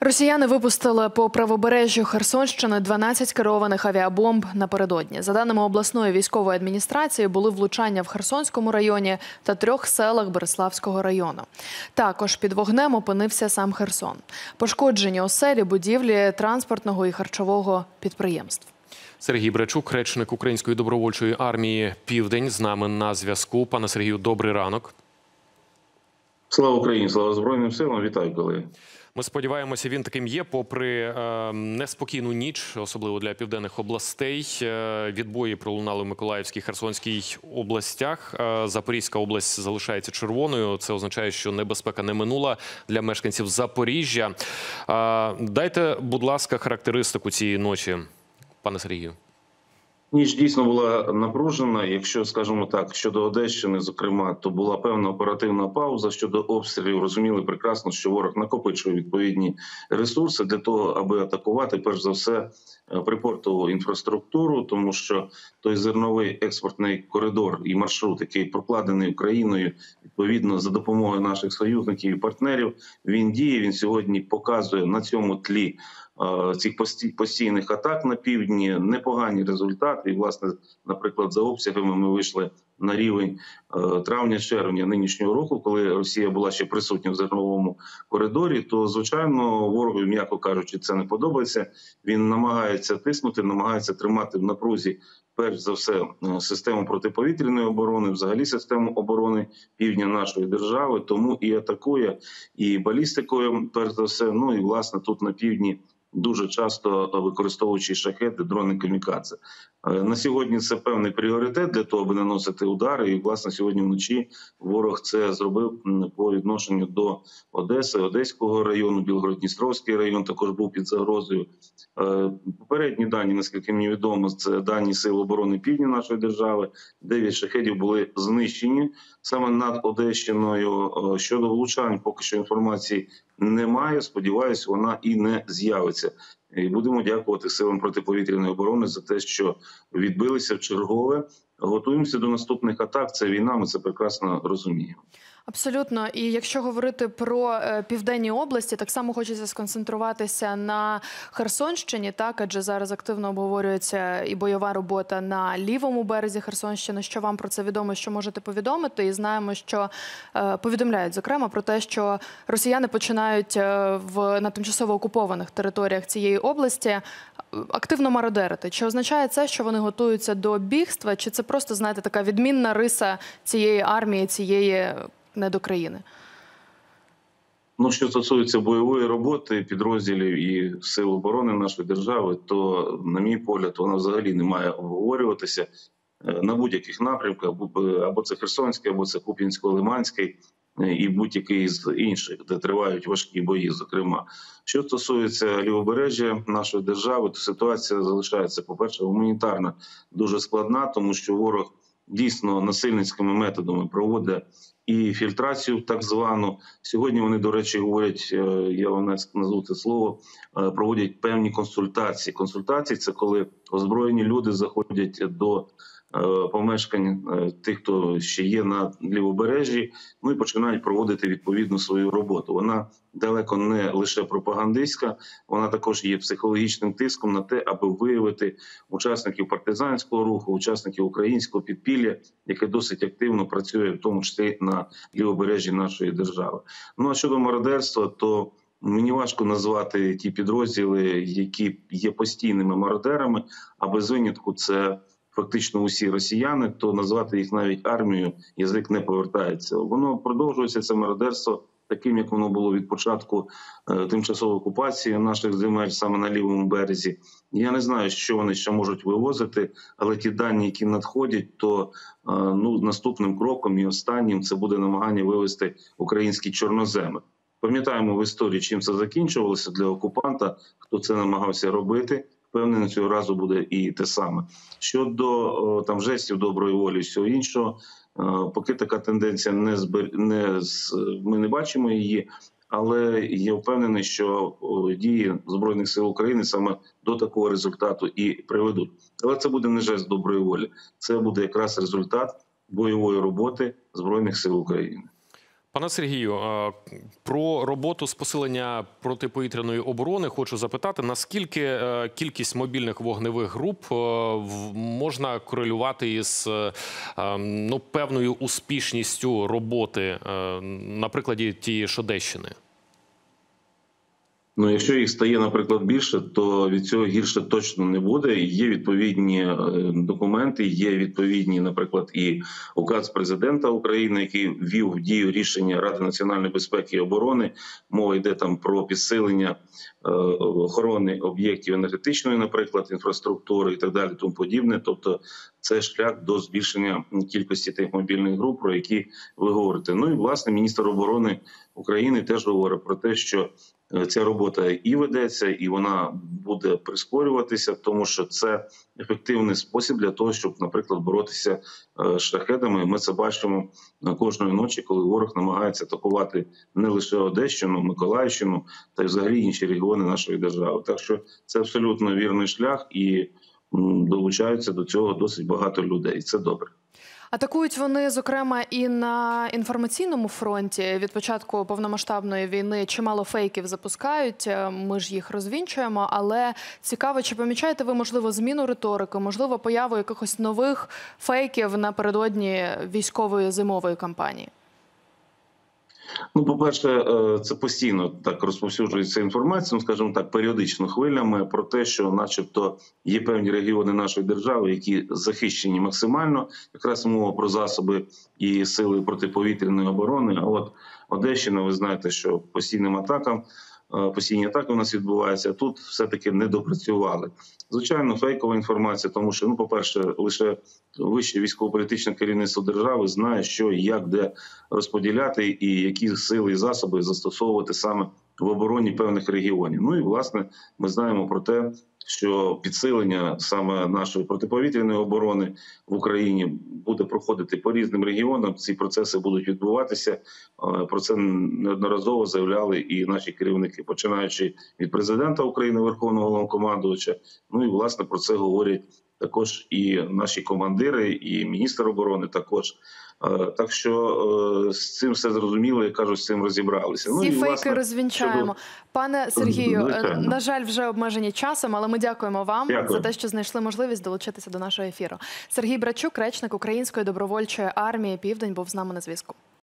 Росіяни випустили по правобережжю Херсонщини 12 керованих авіабомб напередодні. За даними обласної військової адміністрації, були влучання в Херсонському районі та 3 селах Береславського району. Також під вогнем опинився сам Херсон. Пошкоджені оселі, будівлі транспортного і харчового підприємств. Сергій Брачук, речник Української добровольчої армії «Південь», з нами на зв'язку. Пане Сергію, добрий ранок. Слава Україні, слава Збройним силам. Вітаю, колеги. Ми сподіваємося, він таким є, попри неспокійну ніч, особливо для південних областей. Відбої пролунали в Миколаївській, Херсонській областях. Запорізька область залишається червоною. Це означає, що небезпека не минула для мешканців Запоріжжя. Дайте, будь ласка, характеристику цієї ночі, пане Сергію. Ніч дійсно була напружена. Якщо, скажімо так, щодо Одещини, зокрема, то була певна оперативна пауза. Щодо обстрілів, розуміли прекрасно, що ворог накопичує відповідні ресурси для того, аби атакувати, перш за все, припортову інфраструктуру, тому що той зерновий експортний коридор і маршрут, який прокладений Україною, відповідно, за допомогою наших союзників і партнерів, він діє, він сьогодні показує на цьому тлі цих постійних атак на півдні непогані результати. І, власне, наприклад, за обсягами ми вийшли на рівень травня-червня нинішнього року, коли Росія була ще присутня в зерновому коридорі, то, звичайно, ворогу, м'яко кажучи, це не подобається. Він намагається тиснути, намагається тримати в напрузі, перш за все, систему протиповітряної оборони, взагалі систему оборони півдня нашої держави, тому і атакує, і балістикою, перш за все, ну і, власне, тут на півдні, дуже часто використовуючи шахеди, дрони камікадзе. На сьогодні це певний пріоритет для того, аби наносити удари. І, власне, сьогодні вночі ворог це зробив по відношенню до Одеси, Одеського району, Білгород-Дністровський район також був під загрозою. Попередні дані, наскільки мені відомо, це дані Сил оборони Півдня нашої держави. 9 шахедів були знищені саме над Одещиною. Щодо влучань, поки що інформації немає. Сподіваюсь, вона і не з'явиться. І будемо дякувати силам протиповітряної оборони за те, що відбилися в чергове. Готуємося до наступних атак. Це війна, ми це прекрасно розуміємо. Абсолютно. І якщо говорити про південні області, так само хочеться сконцентруватися на Херсонщині, так, адже зараз активно обговорюється і бойова робота на лівому березі Херсонщини. Що вам про це відомо, що можете повідомити? І знаємо, що повідомляють, зокрема, про те, що росіяни починають на тимчасово окупованих територіях цієї області активно мародерити. Чи означає це, що вони готуються до бігства, чи це просто, знаєте, така відмінна риса цієї армії, цієї недокраїни? Ну, що стосується бойової роботи підрозділів і Сил оборони нашої держави, то, на мій погляд, вона взагалі не має обговорюватися на будь-яких напрямках, або це Херсонський, або це Куп'янсько-Лиманський, і будь-який з інших, де тривають важкі бої, зокрема. Що стосується лівобережжя нашої держави, то ситуація залишається, по-перше, гуманітарна дуже складна, тому що ворог дійсно насильницькими методами проводить і фільтрацію так звану. Сьогодні вони, до речі, говорять, я вам назву це слово, проводять певні консультації. Консультації – це коли озброєні люди заходять до помешкань тих, хто ще є на лівобережжі, ну і починають проводити відповідну свою роботу. Вона далеко не лише пропагандистська, вона також є психологічним тиском на те, аби виявити учасників партизанського руху, учасників українського підпілля, яке досить активно працює, в тому числі на лівобережжі нашої держави. Ну а щодо мародерства, то мені важко назвати ті підрозділи, які є постійними мародерами, а без винятку це фактично усі росіяни, то назвати їх навіть армією язик не повертається. Воно продовжується, це мародерство, таким, як воно було від початку тимчасової окупації наших земель саме на лівому березі. Я не знаю, що вони ще можуть вивозити, але ті дані, які надходять, то наступним кроком і останнім це буде намагання вивезти українські чорноземи. Пам'ятаємо в історії, чим це закінчувалося для окупанта, хто це намагався робити. Впевнений, цього разу буде і те саме. Щодо жестів доброї волі і всього іншого, поки така тенденція ми не бачимо її, але я впевнений, що дії Збройних сил України саме до такого результату і приведуть. Але це буде не жест доброї волі, це буде якраз результат бойової роботи Збройних сил України. Пане Сергію, про роботу з посилення протиповітряної оборони хочу запитати, наскільки кількість мобільних вогневих груп можна корелювати із певною успішністю роботи на прикладі тієї ж Одещини? Ну, якщо їх стає, наприклад, більше, то від цього гірше точно не буде. Є відповідні документи, є відповідні, наприклад, і указ президента України, який ввів в дію рішення Ради національної безпеки і оборони. Мова йде там про підсилення охорони об'єктів енергетичної, наприклад, інфраструктури і так далі, тому подібне. Тобто це шлях до збільшення кількості тих мобільних груп, про які ви говорите. Ну і, власне, міністр оборони України теж говорить про те, що ця робота і ведеться, і вона буде прискорюватися, тому що це ефективний спосіб для того, щоб, наприклад, боротися з шахедами. Ми це бачимо кожної ночі, коли ворог намагається атакувати не лише Одещину, Миколаївщину та й взагалі інші регіони нашої держави. Так що це абсолютно вірний шлях, і долучаються до цього досить багато людей. Це добре. Атакують вони, зокрема, і на інформаційному фронті. Від початку повномасштабної війни чимало фейків запускають, ми ж їх розвінчуємо. Але цікаво, чи помічаєте ви, можливо, зміну риторики, можливо, появу якихось нових фейків напередодні військової зимової кампанії? Ну, по-перше, це постійно так розповсюджується інформація, скажімо так, періодично хвилями про те, що начебто є певні регіони нашої держави, які захищені максимально. Якраз мова про засоби і сили протиповітряної оборони. А от Одещина, ви знаєте, що постійні атаки у нас відбуваються, а тут все-таки не допрацювали. Звичайно, фейкова інформація, тому що, ну, по-перше, лише вище військово-політичне керівництво держави знає, що і як, де розподіляти і які сили і засоби застосовувати саме в обороні певних регіонів. Ну і, власне, ми знаємо про те, що підсилення саме нашої протиповітряної оборони в Україні буде проходити по різним регіонам. Ці процеси будуть відбуватися. Про це неодноразово заявляли і наші керівники, починаючи від президента України, Верховного Головнокомандувача. Ну і, власне, про це говорять також і наші командири, і міністр оборони також. Так що з цим все зрозуміло, я кажу, з цим розібралися. Ці фейки розвінчаємо. Пане Сергію, на жаль, вже обмежені часом, але ми дякуємо вам за те, що знайшли можливість долучитися до нашого ефіру. Сергій Брачук, речник Української добровольчої армії «Південь», був з нами на зв'язку.